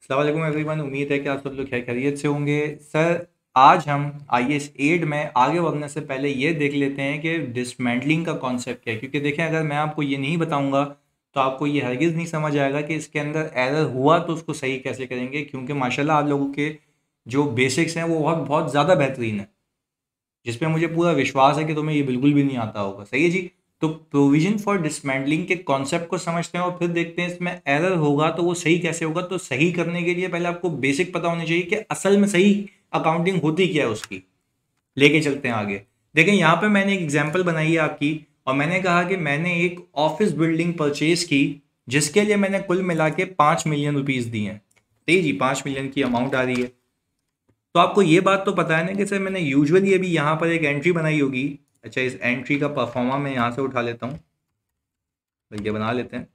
अस्सलाम वालेकुम एवरीवन। उम्मीद है कि आप सब लोग खैर खैरियत से होंगे। सर, आज हम IS 8 में आगे बढ़ने से पहले ये देख लेते हैं कि डिसमेंटलिंग का कॉन्सेप्ट क्या है, क्योंकि देखें, अगर मैं आपको ये नहीं बताऊंगा तो आपको ये हरगिज़ नहीं समझ आएगा कि इसके अंदर एरर हुआ तो उसको सही कैसे करेंगे, क्योंकि माशाल्लाह आप लोगों के जो बेसिक्स हैं वो बहुत बहुत ज़्यादा बेहतरीन है, जिसपे मुझे पूरा विश्वास है कि तुम्हें ये बिल्कुल भी नहीं आता होगा। सही है जी। तो प्रोविजन फॉर डिसमेंटलिंग के कॉन्सेप्ट को समझते हैं और फिर देखते हैं इसमें एरर होगा तो वो सही कैसे होगा। तो सही करने के लिए पहले आपको बेसिक पता होनी चाहिए कि असल में सही अकाउंटिंग होती क्या है उसकी। लेके चलते हैं आगे। देखें, यहाँ पे मैंने एक एग्जांपल बनाई है आपकी, और मैंने कहा कि मैंने एक ऑफिस बिल्डिंग परचेज की जिसके लिए मैंने कुल मिला के 5 मिलियन रुपीज दिए हैं। ठीक जी, 5 मिलियन की अमाउंट आ रही है। तो आपको ये बात तो पता है ना कि सर मैंने यूजुअली अभी यहाँ पर एक एंट्री बनाई होगी। अच्छा, इस एंट्री का परफॉर्मा मैं यहाँ से उठा लेता हूँ, तो ये बना लेते हैं।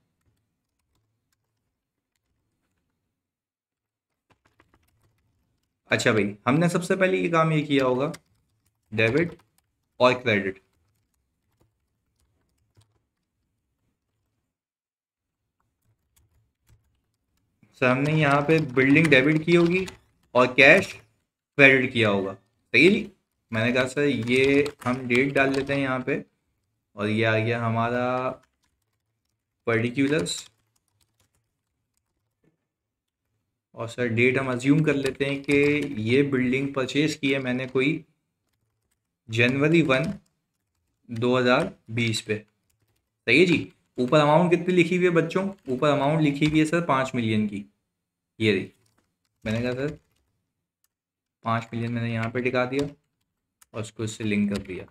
अच्छा भाई, हमने सबसे पहले ये काम ये किया होगा, डेबिट और क्रेडिट। सर हमने यहाँ पे बिल्डिंग डेबिट की होगी और कैश क्रेडिट किया होगा। सही है जी। मैंने कहा सर ये हम डेट डाल लेते हैं यहाँ पे, और ये आ गया हमारा पर्टिकुलर्स। और सर डेट हम अज्यूम कर लेते हैं कि ये बिल्डिंग परचेज की है मैंने कोई जनवरी 1 2020 पे। सही है जी। ऊपर अमाउंट कितनी लिखी हुई है बच्चों? ऊपर अमाउंट लिखी हुई है सर 5 मिलियन की। ये रही। मैंने कहा सर 5 मिलियन मैंने यहाँ पे टिका दिया और उसको इससे लिंक कर दिया।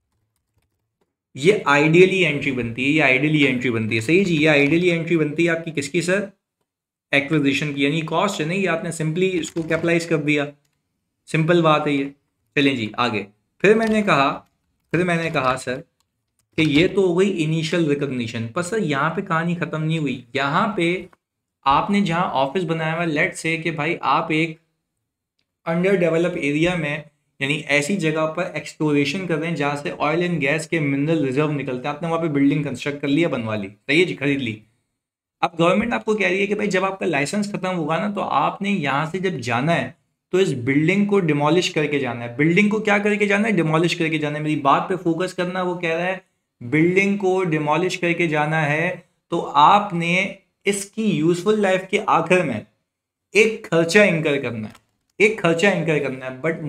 ये आइडियली एंट्री बनती है, ये आइडियली एंट्री बनती है। सही है जी। ये आइडियली एंट्री बनती है आपकी किसकी सर? एक्विजिशन की, यानी कॉस्ट है नहीं, आपने सिंपली इसको कैपिटलाइज कर दिया। सिंपल बात है ये। चलें जी आगे। फिर मैंने कहा फिर मैंने कहा सर कि ये तो हो गई इनिशियल रिकॉग्निशन, पर सर यहाँ पे कहानी खत्म नहीं हुई। यहाँ पे आपने जहाँ ऑफिस बनाया हुआ, लेट से कि भाई आप एक अंडर डेवलप एरिया में, यानी ऐसी जगह पर एक्सप्लोरेशन कर रहे हैं जहाँ से ऑयल एंड गैस के मिनरल रिजर्व निकलते हैं। आपने वहाँ पे बिल्डिंग कंस्ट्रक्ट कर लिया, बनवा ली। सही है जी, खरीद ली। अब गवर्नमेंट आपको कह रही है कि भाई जब आपका लाइसेंस खत्म होगा ना, तो आपने यहाँ से जब जाना है तो इस बिल्डिंग को डिमोलिश करके जाना है। बिल्डिंग को क्या करके जाना है? डिमोलिश करके जाना है। मेरी बात पे फोकस करना। वो कह रहा है बिल्डिंग को डिमोलिश करके जाना है, तो आपने इसकी यूजफुल लाइफ के आखिर में एक खर्चा इंकर करना है, एक खर्चा इंकर करना है। बट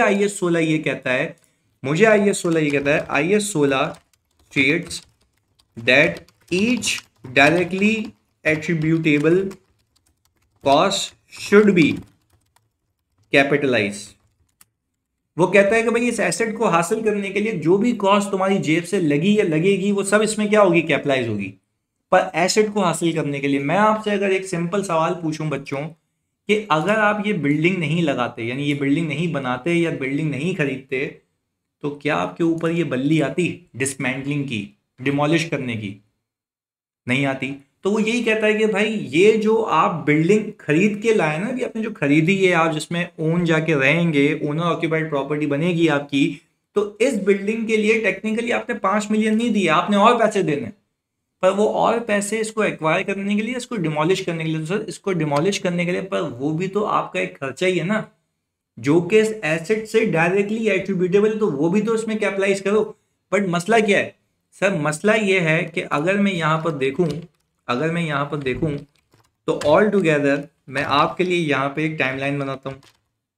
मुझे आई एस 16 ये कहता है, I S 16 states that each directly attributable cost should be capitalise. वो कहता है कि भाई इस एसेट को हासिल करने के लिए जो भी कॉस्ट तुम्हारी जेब से लगी या लगेगी वो सब इसमें क्या होगी? कैपिटलाइज होगी। पर एसेट को हासिल करने के लिए मैं आपसे अगर एक सिंपल सवाल पूछूं बच्चों, कि अगर आप ये बिल्डिंग नहीं लगाते, यानी ये बिल्डिंग नहीं बनाते या बिल्डिंग नहीं खरीदते, तो क्या आपके ऊपर ये बल्ली आती डिसमेंटलिंग की, डिमोलिश करने की? नहीं आती। तो वो यही कहता है कि भाई ये जो आप बिल्डिंग खरीद के लाए ना, अभी आपने जो खरीदी है, आप जिसमें ओन जाके रहेंगे, ओनर ऑक्यूपाइड प्रॉपर्टी बनेगी आपकी, तो इस बिल्डिंग के लिए टेक्निकली आपने 5 मिलियन नहीं दिए, आपने और पैसे देने। पर वो और पैसे इसको एक्वायर करने के लिए, इसको डिमोलिश करने के लिए, तो सर इसको डिमोलिश करने के लिए, पर वो भी तो आपका एक खर्चा ही है ना, जो कि इस एसेट से डायरेक्टली एट्रीब्यूटेबल, तो वो भी तो इसमें कैपिटलाइज करो। बट मसला क्या है सर? मसला ये है कि अगर मैं यहाँ पर देखूं तो ऑल टुगेदर मैं आपके लिए यहाँ पे एक टाइमलाइन बनाता हूँ।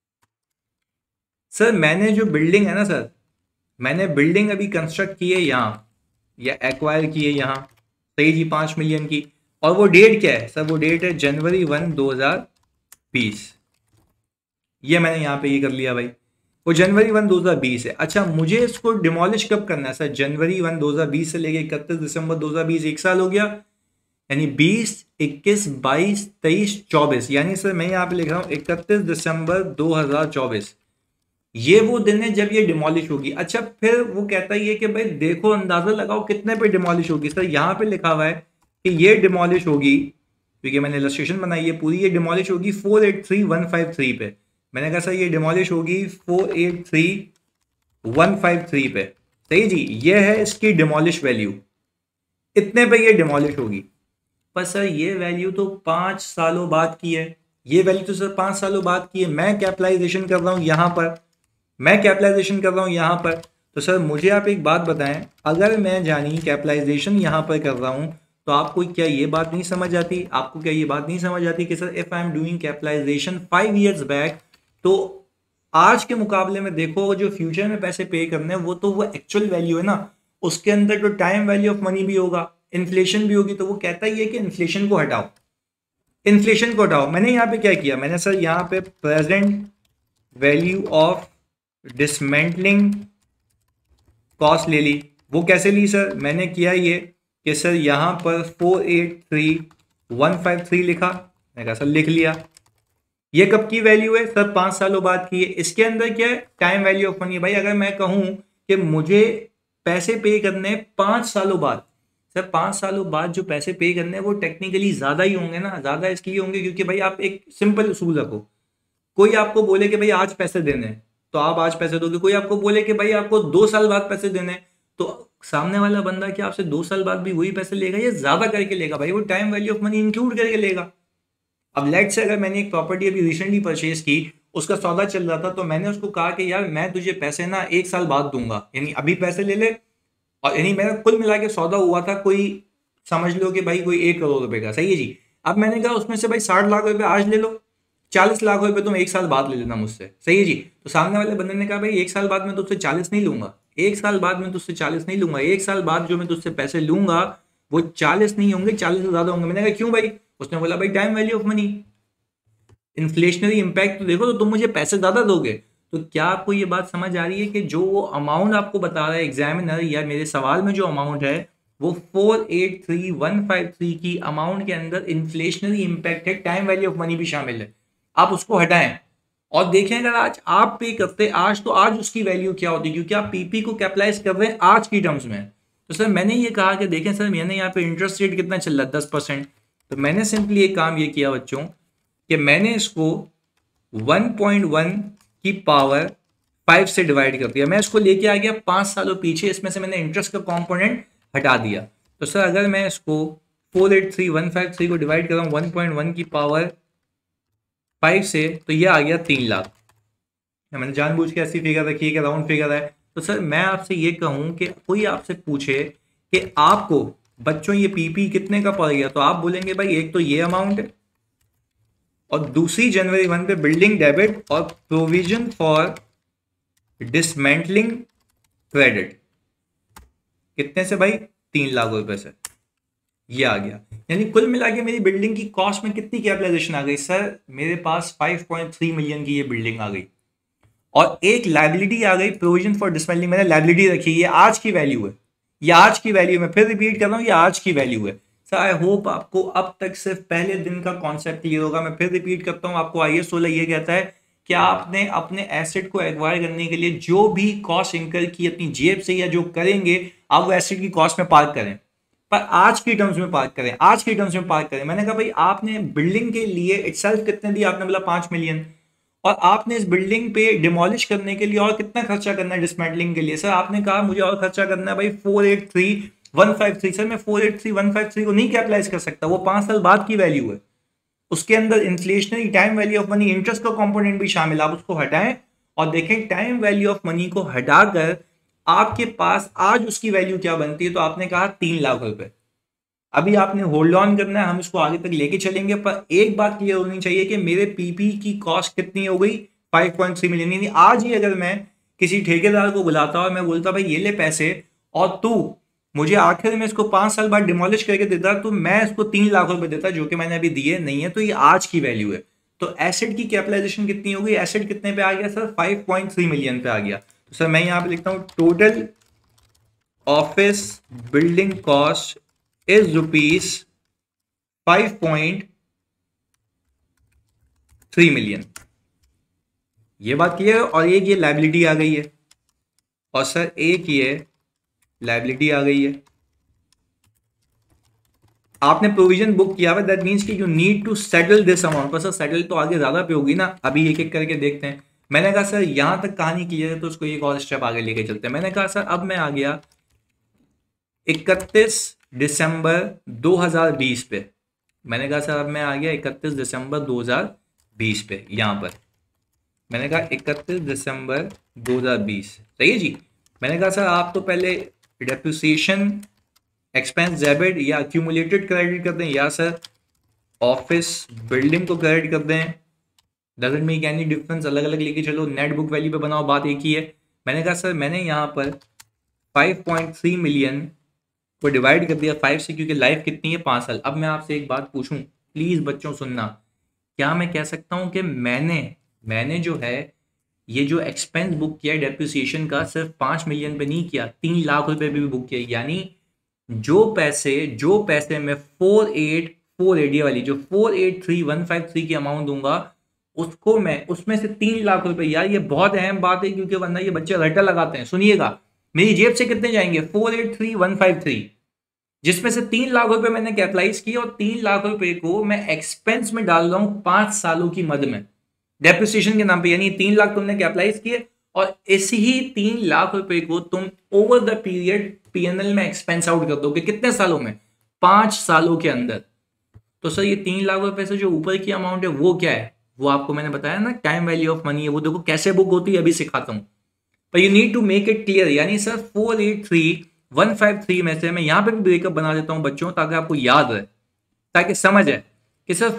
सर मैंने जो बिल्डिंग है ना सर, मैंने बिल्डिंग अभी कंस्ट्रक्ट की है यहाँ, या एक्वायर की है यहाँ। सही जी, 5 मिलियन की। और वो डेट क्या है सर? वो डेट है जनवरी 1 2020। ये मैंने यहाँ पे ये कर लिया भाई। वो जनवरी 1 2020 है। अच्छा, मुझे इसको डिमोलिश कब करना है सर? जनवरी 1 2020 से लेके 31 दिसंबर 2020, एक साल हो गया। यानी 20, 21, 22, 23, 24, यानी सर मैं यहाँ पे लिख रहा हूँ 31 दिसंबर 2024। ये वो दिन है जब ये डिमोलिश होगी। अच्छा, फिर वो कहता ही है कि भाई देखो, अंदाजा लगाओ कितने पे डिमोलिश होगी। सर यहाँ पे लिखा हुआ है कि ये डिमोलिश होगी, क्योंकि मैंने इलस्ट्रेशन बनाई है पूरी, ये डिमोलिश होगी 483153 पे। मैंने कहा सर ये डिमोलिश होगी 483153 पे। सही जी, ये है इसकी डिमोलिश वैल्यू, इतने पे ये डिमोलिश होगी। पर सर ये वैल्यू तो 5 सालों बाद की है। ये वैल्यू तो सर 5 सालों बाद की है, मैं कैपिटलाइजेशन कर रहा हूँ यहाँ पर, मैं कैपिटलाइजेशन कर रहा हूँ यहाँ पर। तो सर मुझे आप एक बात बताएं, अगर मैं जानी कैपिटलाइजेशन यहाँ पर कर रहा हूँ तो आपको क्या ये बात नहीं समझ आती, आपको क्या ये बात नहीं समझ आती कि sir if I am doing capitalisation 5 years back, तो आज के मुकाबले में देखो जो फ्यूचर में पैसे पे करने हैं वो तो वो एक्चुअल वैल्यू है ना, उसके अंदर तो टाइम वैल्यू ऑफ मनी भी होगा, इन्फ्लेशन भी होगी, तो वो कहता ही है कि इन्फ्लेशन को हटाओ, इन्फ्लेशन को हटाओ। मैंने यहाँ पे क्या किया, मैंने सर यहाँ पे present value of dismantling cost ले ली। वो कैसे ली सर, मैंने किया ये कि सर यहाँ पर 483153 लिखा, मैंने कहा सर लिख लिया। ये कब की वैल्यू है सर, 5 सालों बाद की है। इसके अंदर क्या है, टाइम वैल्यू ऑफ मनी। भाई अगर मैं कहूं कि मुझे पैसे पे करने 5 सालों बाद, सर 5 सालों बाद जो पैसे पे करने हैं वो टेक्निकली ज्यादा ही होंगे ना, ज्यादा इसलिए होंगे क्योंकि भाई आप एक सिंपल उसूल रखो, कोई आपको बोले कि भाई आज पैसे देने हैं तो आप आज पैसे दोगे, कोई आपको बोले कि भाई आपको 2 साल बाद पैसे देने हैं तो सामने वाला बंदा क्या आपसे 2 साल बाद भी वही पैसे लेगा या ज्यादा करके लेगा, भाई वो time value of money include करके लेगा। अब लेट से अगर मैंने एक प्रॉपर्टी अभी रिसेंटली परचेज की, उसका सौदा चल रहा था, तो मैंने उसको कहा कि यार मैं तुझे पैसे ना 1 साल बाद दूंगा, यानी अभी पैसे ले ले, और यानी मेरा कुल मिला के सौदा हुआ था कोई, समझ लो कि भाई कोई 1 करोड़ रुपए का, सही है जी। अब मैंने कहा उसमें से भाई 60 लाख रुपए आज ले लो, 40 लाख रुपए तुम 1 साल बाद ले लेना मुझसे, सही है जी। तो सामने वाले बंदे ने कहा भाई 1 साल बाद मैं तुझसे 40 नहीं लूंगा, 1 साल बाद मैं तुझसे 40 नहीं लूंगा, 1 साल बाद जो मैं तुझसे पैसे लूंगा वो 40 नहीं होंगे, 40 से ज्यादा होंगे। मैंने कहा क्यों भाई, उसने बोला भाई time value of money, inflationary impact तो देखो, तो तुम मुझे पैसे ज्यादा दोगे। तो क्या आपको ये बात समझ आ रही है कि जो वो अमाउंट आपको बता रहा है एग्जामिनर या मेरे सवाल में जो अमाउंट है वो 483153 की अमाउंट के अंदर इन्फ्लेशनरी इम्पैक्ट है, टाइम वैल्यू ऑफ मनी भी शामिल है। आप उसको हटाएं और देखें अगर आज आप पे करते आज तो आज उसकी वैल्यू क्या होती, क्योंकि आप पीपी को कैपिटलाइज कर रहे हैं आज की टर्म्स में। तो सर मैंने ये कहा कि देखें सर मैंने यहाँ पे इंटरेस्ट रेट कितना चल रहा है 10%, तो मैंने सिंपली एक काम ये किया बच्चों कि मैंने इसको 1.1 की पावर 5 से डिवाइड कर दिया, मैं इसको लेके आ गया 5 सालों पीछे, इसमें से मैंने इंटरेस्ट का कंपोनेंट हटा दिया। तो सर अगर मैं इसको 483153 को डिवाइड कर रहा हूँ 1.1 की पावर 5 से, तो ये आ गया 3 लाख। मैंने जानबूझ के ऐसी फिगर रखी है कि राउंड फिगर है। तो सर मैं आपसे ये कहूँ कि कोई आपसे पूछे कि आपको बच्चों ये पीपी कितने का पड़ गया, तो आप बोलेंगे भाई एक तो ये अमाउंट है और दूसरी जनवरी 1 पे बिल्डिंग डेबिट और प्रोविजन फॉर डिसमेंटलिंग क्रेडिट, कितने से भाई 3 लाख रुपए से, ये आ गया। यानी कुल मिला के मेरी बिल्डिंग की कॉस्ट में कितनी कैपिटलाइजेशन आ गई सर, मेरे पास 5.3 मिलियन की ये बिल्डिंग आ गई और एक लाइबिलिटी आ गई प्रोविजन फॉर डिसमेंटलिंग, मैंने लाइबिलिटी रखी, ये आज की वैल्यू है, ये आज की वैल्यू, मैं फिर रिपीट कर रहा हूँ ये आज की वैल्यू है। सर आई होप आपको अब तक सिर्फ पहले दिन का कॉन्सेप्ट क्लियर होगा। मैं फिर रिपीट करता हूँ, आपको IAS 16 ये कहता है कि आपने अपने एसेट को एक्वायर करने के लिए जो भी कॉस्ट इंकर की अपनी जेब से या जो करेंगे आप वो एसेट की कॉस्ट में पार्क करें, पर आज की टर्म्स में पार्क करें, आज की टर्म्स में पार्क करें। मैंने कहा भाई आपने बिल्डिंग के लिए इटसेल्फ कितने दिए, आपने बोला 5 मिलियन, और आपने इस बिल्डिंग पे डिमोलिश करने के लिए और कितना खर्चा करना है डिसमेंटलिंग के लिए, सर आपने कहा मुझे और खर्चा करना है भाई 483153। सर मैं 483153 को नहीं कैपिटलाइज कर सकता, वो 5 साल बाद की वैल्यू है, उसके अंदर inflationary time value of money interest का कंपोनेंट भी शामिल, आप उसको हटाएं और देखें टाइम वैल्यू ऑफ मनी को हटाकर आपके पास आज उसकी वैल्यू क्या बनती है। तो आपने कहा 3 लाख रुपए। अभी आपने होल्ड ऑन करना है, हम इसको आगे तक लेके चलेंगे, पर एक बात क्लियर होनी चाहिए कि मेरे पीपी की कॉस्ट कितनी हो गई 5.3 मिलियन। यानी आज ही अगर मैं किसी ठेकेदार को बुलाता और मैं बोलता भाई ये ले पैसे और तू मुझे आखिर में इसको 5 साल बाद डिमोलिश करके देता, तो मैं इसको 3 लाख रुपए देता, जो कि मैंने अभी दिए नहीं है, तो ये आज की वैल्यू है। तो एसेट की कैपिटलाइजेशन कितनी हो गई, एसेट कितने पे आ गया सर 5.3 मिलियन पे आ गया। तो सर मैं यहाँ पे लिखता हूँ total office building cost is rupees 5.3 million, ये बात क्लियर है। और एक ये लाइबिलिटी आ गई है और सर एक ये लाइबिलिटी आ गई है, आपने प्रोविजन बुक किया हुआ, दैट मींस कि you need to settle this amount. पर सर सेटल तो आगे ज्यादा पे होगी ना, अभी एक एक करके देखते हैं। मैंने कहा सर यहां तक कहानी क्लियर है तो उसको एक और स्टेप आगे लेके चलते हैं। मैंने कहा सर अब मैं आ गया 31 दिसंबर 2020 पे, मैंने कहा सर अब मैं आ गया 31 दिसंबर 2020 20 पे यहाँ पर मैंने कहा 31 दिसंबर 2020, सही है जी। मैंने कहा सर आप तो पहले डेप्रिसिएशन एक्सपेंस डेबिट या अक्यूमुलेटेड क्रेडिट कर दें या सर ऑफिस बिल्डिंग को क्रेडिट कर दें, डजंट मेक एनी डिफरेंस, अलग अलग लेके चलो, नेट बुक वैल्यू पे बनाओ, बात एक ही है। मैंने कहा सर मैंने यहाँ पर 5.3 मिलियन को डिवाइड कर दिया 5 से, क्योंकि लाइफ कितनी है 5 साल। अब मैं आपसे एक बात पूछूं, प्लीज बच्चों सुनना, क्या मैं कह सकता हूं कि मैंने जो है ये जो एक्सपेंस बुक किया है डेप्रिसिएशन का सिर्फ 5 मिलियन पे नहीं किया, 3 लाख रुपए पे भी बुक किया, यानी जो पैसे मैं 4848 ये वाली जो 483153 की अमाउंट दूंगा उसको मैं उसमें से 3 लाख रुपए, यार ये बहुत अहम बात है क्योंकि वरना ये बच्चे रट्टा लगाते हैं। सुनिएगा, मेरी जेब से कितने जाएंगे 483153, जिसमें से 3 लाख रुपए मैंने कैपिटलाइज किया और 3 लाख रुपए को मैं एक्सपेंस में डाल रहा हूं 5 सालों की मद में डेप्रिसिएशन के नाम पे, यानी 3 लाख तुमने कैपिटलाइज किए और इसी ही 3 लाख रुपए को तुम ओवर द पीरियड पीएनएल में एक्सपेंस आउट कर दोगे, कितने सालों में 5 सालों के अंदर। तो सर ये 3 लाख रुपए से जो ऊपर की अमाउंट है वो क्या है, वो आपको मैंने बताया ना टाइम वैल्यू ऑफ मनी है, वो देखो कैसे बुक होती है अभी सिखाता हूं, पर you need to make it clear. यानी सर 483153 में से मैं यहां पे भी ब्रेकअप बना देता हूं बच्चों ताकि आपको याद रहे, ताकि समझ आए कि सर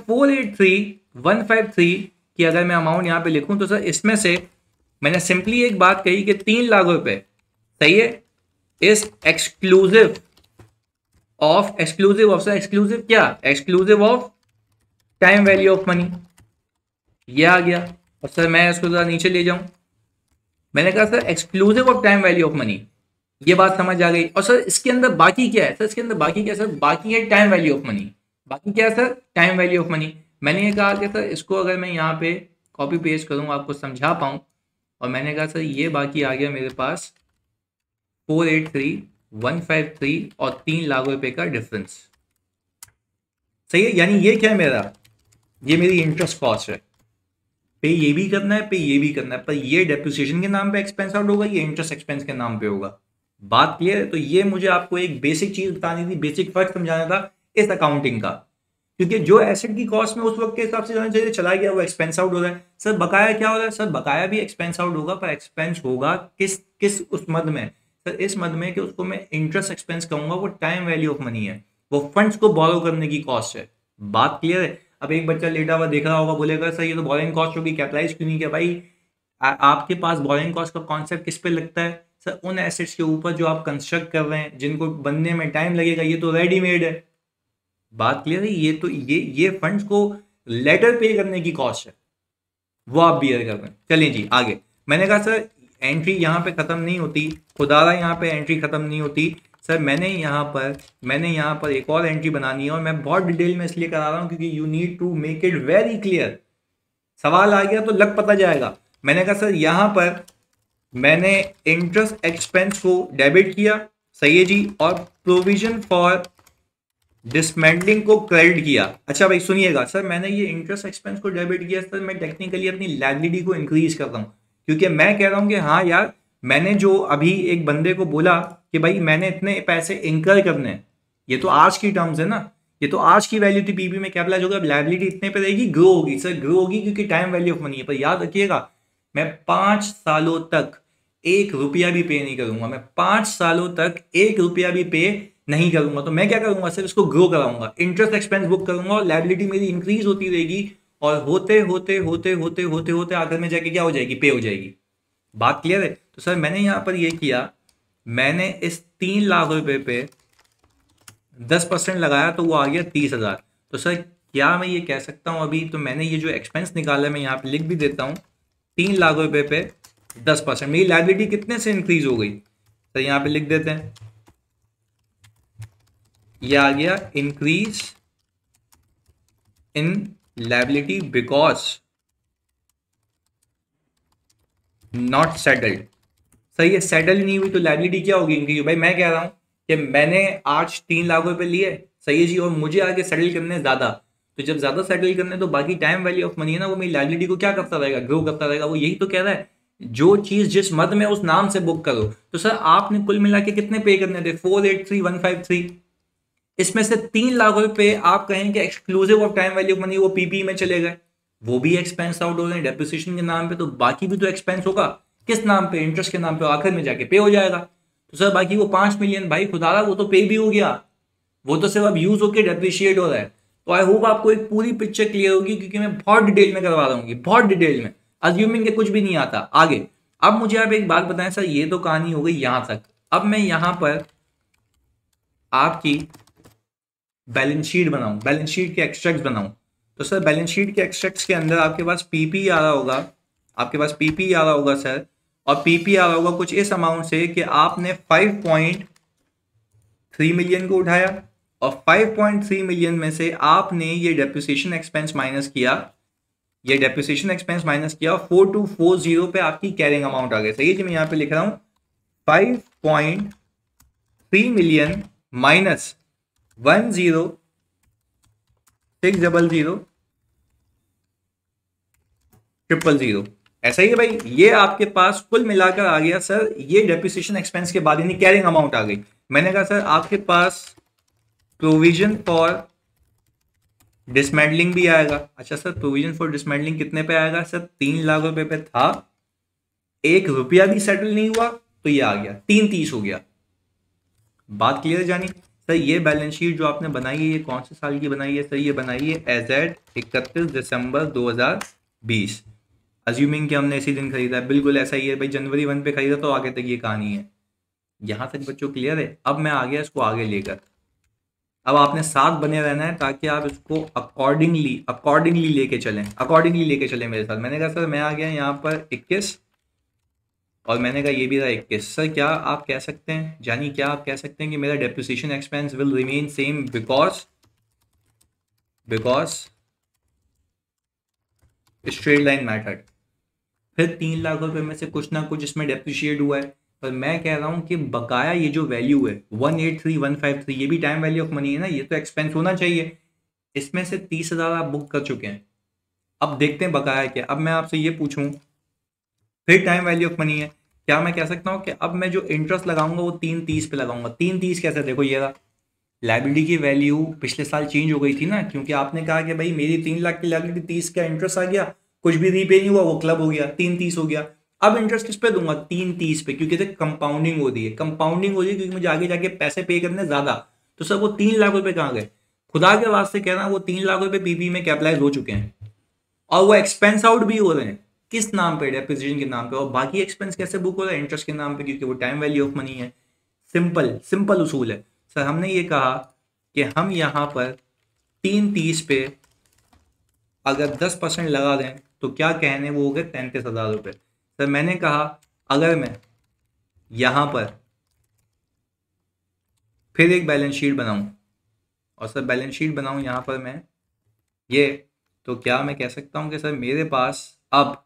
483153 की अगर मैं अमाउंट यहां पे लिखूं तो सर इसमें से मैंने सिंपली एक बात कही कि 3 लाख रुपए, सही है, is exclusive of sir exclusive क्या, exclusive of time value of money, ये आ गया। और सर मैं इसको जरा नीचे ले जाऊं, मैंने कहा sir exclusive of time value of money, ये बात समझ आ गई। और सर इसके अंदर बाकी क्या है, सर इसके अंदर बाकी क्या है, सर बाकी है टाइम वैल्यू ऑफ मनी, बाकी क्या है sir time value of money. मैंने ये कहा कि सर इसको अगर मैं यहाँ पे कॉपी पेस्ट करूँ आपको समझा पाऊँ, और मैंने कहा सर ये बाकी आ गया मेरे पास 483153 और 3 लाख रुपए का डिफरेंस, सही है। यानी ये क्या है मेरा, ये मेरी इंटरेस्ट कॉस्ट है, पे ये भी करना है पे ये भी करना है, पर ये डेप्रिसिएशन के नाम पे एक्सपेंस आउट होगा, ये इंटरेस्ट एक्सपेंस के नाम पे होगा, बात क्लियर है। तो ये मुझे आपको एक बेसिक चीज बतानी थी, बेसिक फर्क समझाना था इस अकाउंटिंग का, क्योंकि जो एसेट की कॉस्ट में उस वक्त के हिसाब से जाना चाहिए चला गया वो एक्सपेंस आउट हो रहा है। सर बकाया क्या हो रहा है, सर बकाया भी एक्सपेंस आउट होगा, पर एक्सपेंस होगा किस किस उस मद में, सर इस मद में कि उसको मैं इंटरेस्ट एक्सपेंस कहूंगा, वो टाइम वैल्यू ऑफ मनी है, वो फंड्स को बोरो करने की कॉस्ट है, बात क्लियर है। अब एक बच्चा लेटा हुआ देख रहा होगा, बोलेगा सर ये तो बोरिंग कॉस्ट होगी, कैपिटलाइज क्यों नहीं किया भाई। आपके पास बोरिंग कॉस्ट का कॉन्सेप्ट किस पे लगता है, सर उन एसेट्स के ऊपर जो आप कंस्ट्रक्ट कर रहे हैं, जिनको बनने में टाइम लगेगा, ये तो रेडीमेड है, बात क्लियर है। ये तो ये फंड्स को लेटर पे करने की कॉस्ट है, वो आप बियर कर रहे हैं। चलिए जी आगे, मैंने कहा सर एंट्री यहाँ पे खत्म नहीं होती, खुदारा यहाँ पे एंट्री खत्म नहीं होती, सर मैंने यहाँ पर एक और एंट्री बनानी है, और मैं बहुत डिटेल में इसलिए करा रहा हूँ क्योंकि you need to make it very clear. सवाल आ गया तो लग पता जाएगा। मैंने कहा सर यहाँ पर मैंने इंटरेस्ट एक्सपेंस को डेबिट किया, सही है जी, और प्रोविजन फॉर डिसमेंटलिंग को क्रेडिट किया। अच्छा भाई सुनिएगा, सर मैंने ये इंटरेस्ट एक्सपेंस को डेबिट किया, सर मैं टेक्निकली अपनी लायबिलिटी को इंक्रीज कर रहा हूँ, क्योंकि मैं कह रहा हूँ कि हाँ यार मैंने जो अभी एक बंदे को बोला कि भाई मैंने इतने पैसे इंकर करने हैं, ये तो आज की टर्म्स है ना, ये तो आज की वैल्यू थी, पीपी में कैपिटलाइज होगा, लायबिलिटी इतने पे रहेगी, ग्रो होगी, सर ग्रो होगी क्योंकि टाइम वैल्यू ऑफ मनी है। पर याद रखिएगा मैं 5 सालों तक 1 रुपया भी पे नहीं करूंगा, मैं 5 सालों तक 1 रुपया भी पे नहीं करूंगा। तो मैं क्या करूंगा, सिर्फ इसको ग्रो कराऊंगा, इंटरेस्ट एक्सपेंस बुक करूंगा और लायबिलिटी मेरी इंक्रीज होती रहेगी, और होते होते होते होते होते होते आखिर में जाके क्या हो जाएगी, पे हो जाएगी, बात क्लियर है। तो सर मैंने यहां पर ये किया, मैंने इस 3 लाख रुपए पे 10% लगाया तो वो आ गया 30,000। तो सर क्या मैं ये कह सकता हूं, अभी तो मैंने ये जो एक्सपेंस निकाला मैं यहाँ पे लिख भी देता हूं, 3 लाख रुपए पे 10%, मेरी लायबिलिटी कितने से इंक्रीज हो गई, तो यहाँ पे लिख देते हैं, ये आ गया increase in liability because not settled. सही है, सेटल नहीं हुई तो लायबिलिटी क्या होगी, इंक्रीज। भाई मैं कह रहा हूं कि मैंने आज 3 लाख रुपए लिए, सही है जी, और मुझे आगे सेटल करने ज्यादा, तो जब ज्यादा सेटल करने तो बाकी टाइम वैल्यू ऑफ मनी है ना, वो मेरी लायबिलिटी को क्या करता रहेगा, ग्रो करता रहेगा। वो यही तो कह रहा है, जो चीज जिस मद में उस नाम से बुक करो। तो सर आपने कुल मिला के कितने पे करने थे, 483153, इसमें से 3 लाख रुपए आप कहें कि exclusive of time value of money वो पीपी में चले गए, वो भी एक्सपेंस आउट हो रहे हैं डेप्रिसिएशन के नाम पे, तो बाकी भी तो एक्सपेंस होगा। किस नाम पे? इंटरेस्ट के नाम पे, आखिर में जाके पे हो जाएगा। तो सर बाकी वो 5 मिलियन भाई खुदा रहा वो तो पे भी हो गया, वो तो सिर्फ अब यूज होके डेप्रिशिएट हो रहा है। तो आई होप आपको एक पूरी पिक्चर क्लियर होगी, क्योंकि मैं बहुत डिटेल में करवा रहा हूँ, बहुत डिटेल में, अज्यूमिंग के कुछ भी नहीं आता आगे। अब मुझे आप एक बात बताएं सर, ये तो कहानी हो गई यहां तक। अब मैं यहां पर आपकी बैलेंस शीट बनाऊं, बैलेंस शीट के एक्सट्रैक्ट्स बनाऊं। तो सर बैलेंस शीट के एक्सट्रैक्ट्स के अंदर आपके पास पीपी आ रहा होगा, आपके पास पीपी आ रहा होगा सर, और पीपी आ रहा होगा कुछ इस अमाउंट से कि आपने 5.3 मिलियन को उठाया, और 5.3 मिलियन में से आपने ये डेप्रिसिएशन एक्सपेंस माइनस किया, ये डेप्रिसिएशन एक्सपेंस माइनस किया, 4240 पे आपकी कैरिंग अमाउंट आ गया। सही है जी, मैं यहां पे लिख रहा हूं 5.3 मिलियन माइनस 10600 ऐसा ही है भाई। ये आपके पास कुल मिलाकर आ गया सर, ये डेप्रिसिएशन एक्सपेंस के बाद यानी कैरिंग अमाउंट आ गई। मैंने कहा सर आपके पास प्रोविजन फॉर डिसमेंटलिंग भी आएगा। अच्छा सर प्रोविजन फॉर डिसमेंटलिंग कितने पे आएगा? सर 3 लाख रुपए पे था, 1 रुपया भी सेटल नहीं हुआ, तो ये आ गया 330 हो गया। बात क्लियर जानी? सर ये बैलेंस शीट जो आपने बनाई है, ये कौन से साल की बनाई है? सर ये बनाई है एज एट 31 दिसंबर 2020, अज्यूमिंग कि हमने इसी दिन खरीदा है। बिल्कुल ऐसा ही है भाई, जनवरी 1 पे खरीदा, तो आगे तक ये कहानी है। यहां तक बच्चों क्लियर है? अब मैं आ गया इसको आगे लेकर। अब आपने साथ बने रहना है ताकि आप इसको अकॉर्डिंगली लेके चलें, अकॉर्डिंगली लेके चलें मेरे साथ। मैंने कहा सर मैं आ गया यहाँ पर 21, और मैंने कहा ये भी रहा 21। सर क्या आप कह सकते हैं, जानी क्या आप कह सकते हैं कि मेरा depreciation expense will remain same because straight line method. फिर 3 लाख रुपए में से कुछ ना कुछ इसमें डेप्रिशिएट हुआ है, पर मैं कह रहा हूं कि बकाया ये जो वैल्यू है 183,153, ये भी टाइम वैल्यू ऑफ मनी है ना, ये तो एक्सपेंस होना चाहिए। इसमें से 30,000 आप बुक कर चुके हैं। अब देखते हैं बकाया क्या। अब मैं आपसे ये पूछूं, फिर टाइम वैल्यू ऑफ मनी है, क्या मैं कह सकता हूँ कि अब मैं जो इंटरेस्ट लगाऊंगा वो 330 पे लगाऊंगा? 330 कैसे? देखो ये रहा, लाइबिलिटी की वैल्यू पिछले साल चेंज हो गई थी ना, क्योंकि आपने कहा कि भाई मेरी 3 लाख की लाइबिलिटी 30 का इंटरेस्ट आ गया, कुछ भी रीपे नहीं हुआ, वो क्लब हो गया, 330 हो गया। अब इंटरेस्ट किस पे दूंगा? 330 पे, क्योंकि कंपाउंडिंग हो रही है, कंपाउंडिंग हो रही है क्योंकि मुझे आगे जाके पैसे पे करने ज्यादा। तो सर वो 3 लाख रुपए कहाँ गए? खुदा के वास्ते कह रहा हूं, वो 3 लाख रुपए पीपी में कैपिटलाइज हो चुके हैं, और वो एक्सपेंस आउट भी हो रहे हैं। किस नाम पे? डेप्रिसिएशन के नाम पे। और बाकी एक्सपेंस कैसे बुक हो रहा है? इंटरेस्ट के नाम पे, क्योंकि वो टाइम वैल्यू ऑफ मनी है। सिंपल सिंपल उसूल है सर। हमने ये कहा कि हम यहां पर 330 पे अगर 10% लगा दें तो क्या कहने, वो हो गए 33,000 रुपये। सर मैंने कहा अगर मैं यहां पर फिर एक बैलेंस शीट बनाऊं, और सर बैलेंस शीट बनाऊं यहां पर मैं ये, तो क्या मैं कह सकता हूं कि सर मेरे पास अब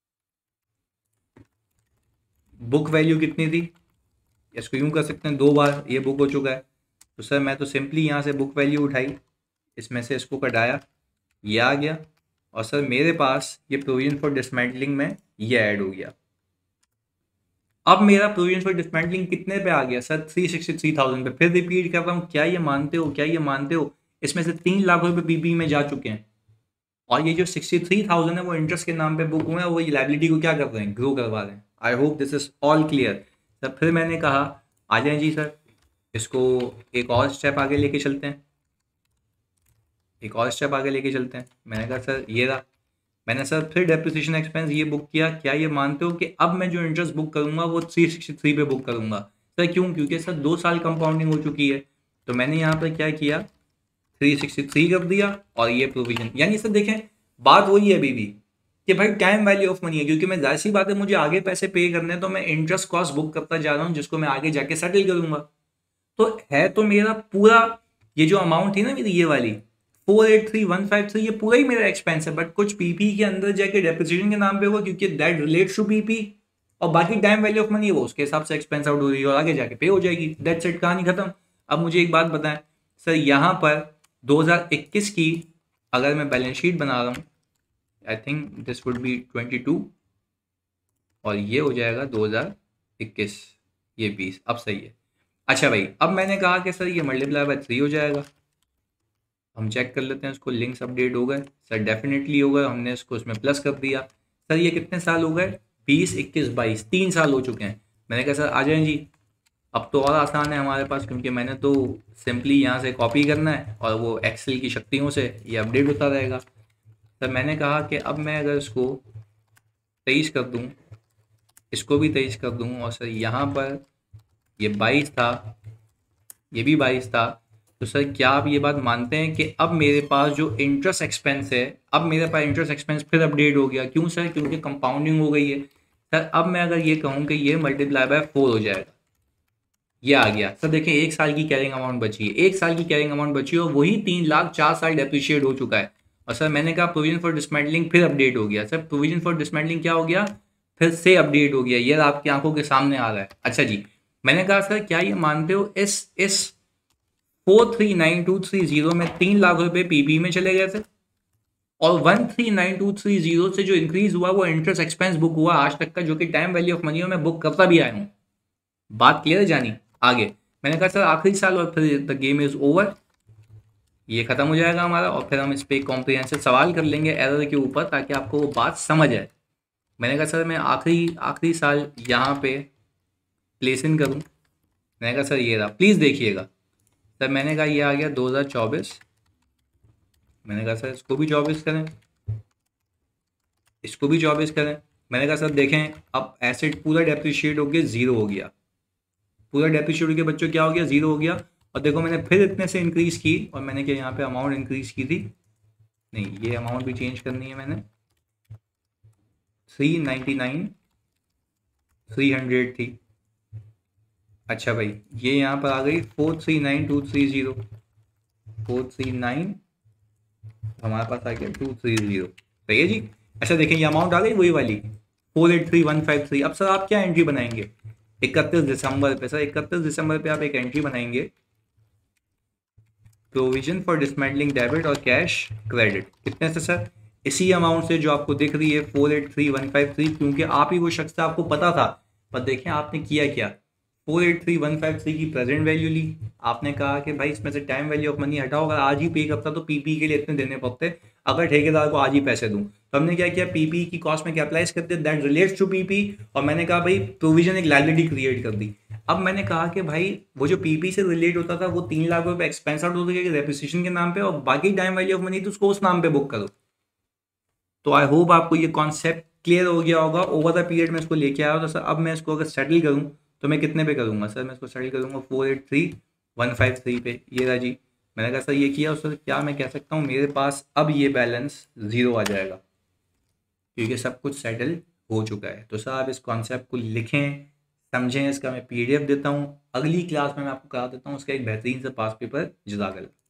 बुक वैल्यू कितनी थी? इसको यूं कर सकते हैं, 2 बार ये बुक हो चुका है। तो सर मैं तो सिंपली यहाँ से बुक वैल्यू उठाई, इसमें से इसको कटाया, ये आ गया, और सर मेरे पास ये प्रोविजन फॉर डिसमेंटलिंग में ये ऐड हो गया। अब मेरा प्रोविजन फॉर डिसमेंटलिंग कितने पे आ गया सर? 363,000 पे। फिर रिपीट कर रहा हूँ, क्या ये मानते हो, क्या ये मानते हो, इसमें से 3 लाख रुपए पीपी में जा चुके हैं, और ये जो 63,000 है वो इंटरेस्ट के नाम पे बुक हुए हैं, वो लाइबिलिटी को क्या कर रहे हैं? ग्रो करवा रहे हैं। I hope this is all clear sir. फिर मैंने कहा आ जाए जी सर, इसको एक और स्टेप आगे लेके चलते हैं, एक और स्टेप आगे लेके चलते हैं। मैंने कहा सर ये रहा, मैंने सर फिर डेप्रिसिएशन एक्सपेंस ये बुक किया। क्या ये मानते हो कि अब मैं जो इंटरेस्ट बुक करूंगा वो 363 पे बुक करूंगा? सर क्यों? क्योंकि सर 2 साल कंपाउंडिंग हो चुकी है। तो मैंने यहाँ पर क्या किया, 363 कर दिया, और ये प्रोविजन। यानी सर देखें बात वही है अभी भी कि भाई टाइम वैल्यू ऑफ मनी है, क्योंकि मैं जाहिर सी बात है मुझे आगे पैसे पे करने हैं, तो मैं इंटरेस्ट कॉस्ट बुक करता जा रहा हूँ जिसको मैं आगे जाके सेटल करूंगा। तो है तो मेरा पूरा ये जो अमाउंट थी ना मेरी ये वाली 483,153, ये पूरा ही मेरा एक्सपेंस है, बट कुछ पीपी के अंदर जाके डेप्रिसिएशन के नाम पे होगा, क्योंकि दैट रिलेट्स टू पीपी, और बाकी टाइम वैल्यू ऑफ मनी है वो उसके हिसाब से एक्सपेंस आउट हो रही है और आगे जाके पे हो जाएगी। दैट्स इट, कहानी खत्म। अब मुझे एक बात बताएं सर, यहाँ पर 2021 की अगर मैं बैलेंस शीट बना रहा हूँ, I think this would be 22, और ये हो जाएगा 2021, ये 20। अब सही है। अच्छा भाई, अब मैंने कहा कि सर ये मल्टीप्लाई बाय 3 हो जाएगा, हम चेक कर लेते हैं इसको, लिंक्स अपडेट हो गए सर, डेफिनेटली हो गए, हमने इसको इसमें प्लस कर दिया। सर ये कितने साल हो गए, 20, 21, 22, 3 साल हो चुके हैं। मैंने कहा सर आ जाएं जी। अब तो और आसान है हमारे पास, क्योंकि मैंने तो सिंपली यहाँ से कॉपी करना है और वो एक्सेल की शक्तियों से ये अपडेट होता रहेगा। सर मैंने कहा कि अब मैं अगर इसको 23 कर दूँ, इसको भी 23 कर दूँ, और सर यहाँ पर ये 22 था, ये भी 22 था, तो सर क्या आप ये बात मानते हैं कि अब मेरे पास जो इंटरेस्ट एक्सपेंस है, अब मेरे पास इंटरेस्ट एक्सपेंस फिर अपडेट हो गया? क्यों सर? क्योंकि कंपाउंडिंग हो गई है। सर अब मैं अगर ये कहूँ कि ये मल्टीप्लाई बाय 4 हो जाएगा, ये आ गया। सर देखिए 1 साल की कैरिंग अमाउंट बची है, 1 साल की कैरिंग अमाउंट बची है, और वही 3 लाख 4 साल डेप्रिशिएट हो चुका है। और सर मैंने कहा प्रोविजन फॉर डिसमेंटलिंग फिर अपडेट हो गया। सर प्रोविजन फॉर डिसमेंटलिंग क्या हो गया, फिर से अपडेट हो गया, ये आपकी आंखों के सामने आ रहा है। अच्छा जी, मैंने कहा सर क्या ये मानते हो इस 439230 में 3 लाख रुपए पीपी में चले गए थे, और 139230 से जो इंक्रीज हुआ वो इंटरेस्ट एक्सपेंस बुक हुआ आज तक का, जो कि टाइम वैल्यू ऑफ मनी में बुक करता भी आया हूँ। बात क्लियर है जानी? आगे मैंने कहा सर आखिरी साल और फिर द गेम इज ओवर, ये खत्म हो जाएगा हमारा, और फिर हम इस पे कॉम्प्रिहेंसिव सवाल कर लेंगे एरर के ऊपर, ताकि आपको वो बात समझ आए। मैंने कहा सर मैं आखिरी आखिरी साल यहाँ पे प्लेस इन करूँ। मैंने कहा सर ये रहा, प्लीज़ देखिएगा। सर मैंने कहा ये आ गया 2024। मैंने कहा सर इसको भी 24 करें, इसको भी 24 करें। मैंने कहा सर देखें अब एसेट पूरा डेप्रिशिएट हो गया, ज़ीरो हो गया, पूरा डेप्रिशिएट हो गया बच्चों, क्या हो गया, ज़ीरो हो गया। और देखो मैंने फिर इतने से इंक्रीज़ की, और मैंने क्या यहाँ पे अमाउंट इंक्रीज़ की थी, नहीं ये अमाउंट भी चेंज करनी है मैंने, 399 300 थी। अच्छा भाई ये यहाँ पर आ गई 439230, 439 हमारे पास आ गया 230, सही है जी। अच्छा देखें ये अमाउंट आ गई वही वाली 483153। अब सर आप क्या एंट्री बनाएंगे 31 दिसंबर पे? सर 31 दिसंबर पे आप एक एंट्री बनाएंगे, प्रोविजन फॉर डिसमेंटलिंग डेबिट और कैश क्रेडिट। कितने से सर? इसी अमाउंट से जो आपको दिख रही है 483153, क्योंकि आप ही वो शख्स था, आपको पता था। पर देखें आपने किया क्या, 483153 की प्रेजेंट वैल्यू ली, आपने कहा कि भाई इसमें से टाइम वैल्यू ऑफ मनी हटाओ, अगर आज ही पे करता तो पीपी के लिए इतने देने पड़ते, अगर ठेकेदार को आज ही पैसे दूं, तो हमने क्या किया, पीपी की कॉस्ट में क्या अप्लाई करते दैट रिलेट्स टू पीपी, और मैंने कहा भाई प्रोविजन एक लायबिलिटी क्रिएट कर दी। अब मैंने कहा कि भाई वो जो पीपी से रिलेट होता था वो 3 लाख रुपए एक्सपेंस आउट होता है डेप्रिसिएशन के नाम पे, और बाकी टाइम वैल्यू ऑफ मनी तो उसको उस नाम पे बुक करो। तो आई होप आपको ये कॉन्सेप्ट क्लियर हो गया होगा। ओवर द पीरियड में इसको लेके आया, तो सर अब मैं इसको अगर सेटल करूँ तो मैं कितने पे करूँगा? सर मैं इसको सेटल करूँगा 483153 पे, ये रहा जी। मैंने कहा सर ये किया, उससे क्या मैं कह सकता हूँ मेरे पास अब ये बैलेंस ज़ीरो आ जाएगा, क्योंकि सब कुछ सेटल हो चुका है। तो सर आप इस कॉन्सेप्ट को लिखें, समझें, इसका मैं पीडीएफ देता हूँ, अगली क्लास में मैं आपको करा देता हूँ उसका एक बेहतरीन सा पास पेपर। जज़ाकल्लाह।